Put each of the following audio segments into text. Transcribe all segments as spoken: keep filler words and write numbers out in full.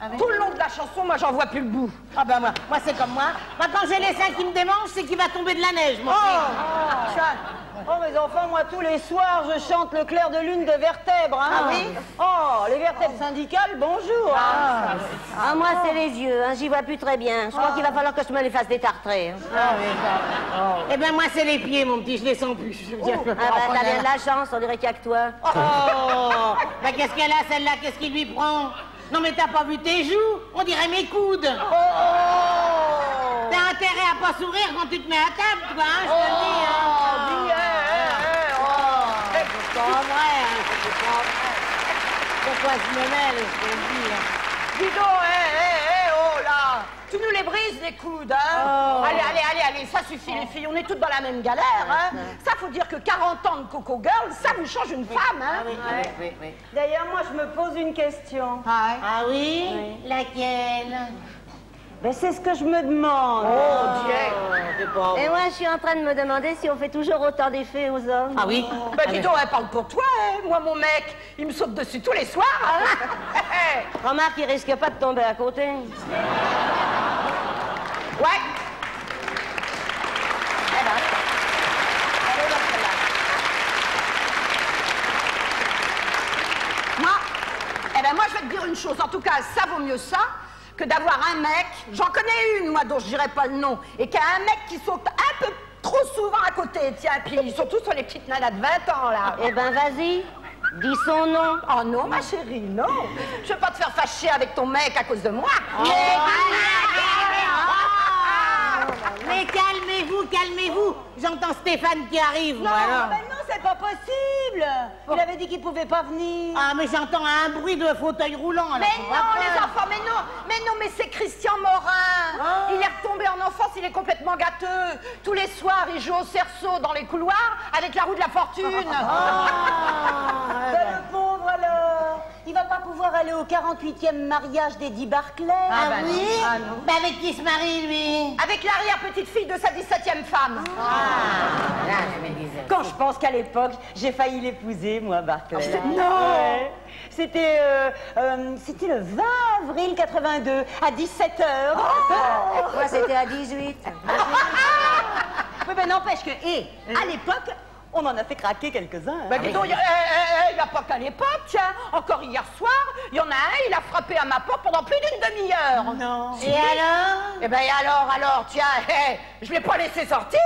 oui. Tout le long de la chanson, moi, j'en vois plus le bout. Ah ben moi, moi c'est comme moi. Moi, quand j'ai les seins qui me démangent, c'est qu'il va tomber de la neige, mon Oh, fils. Tiens. Oh, mes enfants, moi, tous les soirs, je chante le clair de lune de vertèbres. Hein. Ah oui? Oh, les vertèbres syndicales, bonjour. Ah, hein. Ah, moi, c'est les yeux, hein, j'y vois plus très bien. Je crois qu'il va falloir que je me les fasse détartrer. Hein. ah oui, ça. Oh. Eh ben moi, c'est les pieds, mon petit, je les sens plus. Je veux dire. Ah bah, t'as bien de la chance, on dirait qu'il y a que toi. Oh, ben qu'est-ce qu'elle a, celle-là? Qu'est-ce qui lui prend? Non, mais t'as pas vu tes joues? On dirait mes coudes. Oh, oh. T'as intérêt à pas sourire quand tu te mets à table, toi, hein, je te le dis, hein. Oh, dis, eh, eh, eh, oh. C'est pas vrai, hein, c'est pas vrai. Pourquoi je me mêle, je te le dis, hein. Dis donc, hé, hé, hé, oh là! Tu nous les brises, les coudes, hein? Oh. Allez, allez, allez, allez, ça suffit, les filles, on est toutes dans la même galère, hein? Ça, faut dire que quarante ans de Coco Girl, ça vous change une femme, hein? Ah oui, oui, oui, oui. D'ailleurs, moi, je me pose une question. Ah oui? Laquelle? Ben, c'est ce que je me demande. Oh, Dieu! Et moi, je suis en train de me demander si on fait toujours autant d'effet aux hommes. Ah oui? Ben, dis donc, elle parle pour toi, hein? Moi, mon mec, il me saute dessus tous les soirs, hein? Remarque, il risque pas de tomber à côté. Ouais. Eh ben. Allez, là, celle-là. Moi, eh ben, moi, je vais te dire une chose. En tout cas, ça vaut mieux ça que d'avoir un mec, j'en connais une, moi, dont je dirais pas le nom, et qui a un mec qui saute un peu trop souvent à côté, tiens, puis surtout sur les petites nanas de vingt ans, là. Eh ben, vas-y, dis son nom. Oh non, ma chérie, non. Je veux pas te faire fâcher avec ton mec à cause de moi. Mais, mais calmez-vous, calmez-vous. J'entends Stéphane qui arrive, Non, moi, alors. mais non, c'est pas possible. Il avait dit qu'il pouvait pas venir. Ah, mais j'entends un bruit de fauteuil roulant, là. Mais faut non, pas les faire. enfants, mais non, mais non, mais c'est Christian Morin. Ah. Il est retombé en enfance, il est complètement gâteux. Tous les soirs, il joue au cerceau dans les couloirs avec la roue de la fortune. Ah, Ben, le pauvre alors, il va pas pouvoir aller au quarante-huitième mariage d'Eddie Barclay. Ah, ben oui? non. Ah non. Ben avec qui se marie, lui? Avec l'arrière-petite-fille de sa dix-septième femme. Ah, là, je me disais. Quand je pense qu'à l'époque, j'ai failli l'épouser, moi, Barclay. Oh, non ouais. C'était euh, euh, c'était le vingt avril quatre-vingt-deux, à dix-sept heures. Moi, c'était à dix-huit. Oui, mais n'empêche que, hé, à l'époque, on en a fait craquer quelques-uns. Ben, dis donc, il n'y a pas qu'à l'époque, tiens. Encore hier soir, il y en a un, il a frappé à ma porte pendant plus d'une demi-heure. Non. Et alors? Eh ben, et alors, alors, tiens, hé, je l'ai pas laissé sortir.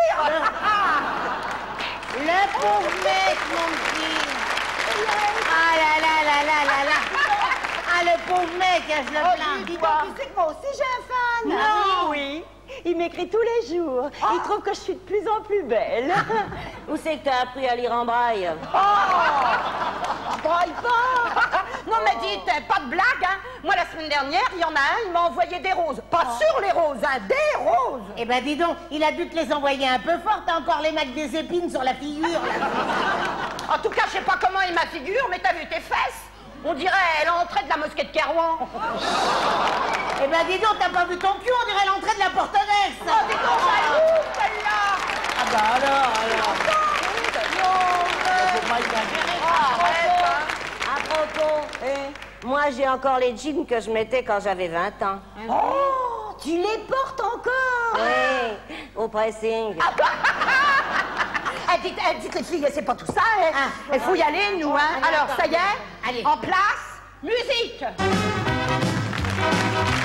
Le pauvre mec, mon petit. Ah là là là là là là. Ah, le pauvre mec, je le plains. Dis donc, tu sais que moi aussi j'ai un fan. Non. Oui. Il m'écrit tous les jours. Il trouve que je suis de plus en plus belle. Où c'est que t'as appris à lire en braille? Oh! Braille pas! Non, mais dites, pas de blague, hein. Moi, la semaine dernière, il y en a un, il m'a envoyé des roses. Pas sur les roses, hein, des roses! Eh ben, dis donc, il a dû te les envoyer un peu fort. T'as encore les mecs des épines sur la figure, là. En tout cas, je sais pas comment il m'a figure, mais t'as vu tes fesses? On dirait l'entrée de la mosquée de Kerouan. Eh ben, dis donc, t'as pas vu ton cul, on dirait l'entrée de la Portenaise. Oh, dis donc, elle est où, celle-là? Ah bah alors, alors. Faut pas exagérer. Arrête, hein. À propos, moi, j'ai encore les jeans que je mettais quand j'avais vingt ans. Oh, tu les portes encore? Oui, au pressing. Ah bah, eh, dites, eh, dites les filles, c'est pas tout ça, hein. Ah, Il faut y aller, nous, hein. allez, Alors, attends. ça y est, Allez. en place, musique.